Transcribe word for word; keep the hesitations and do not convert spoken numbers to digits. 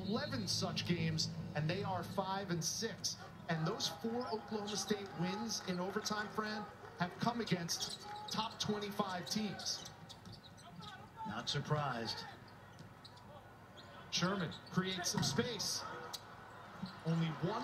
eleven such games, and they are five and six. And those four Oklahoma State wins in overtime, Fran, have come against top twenty-five teams. Not surprised. Sherman creates some space. Only one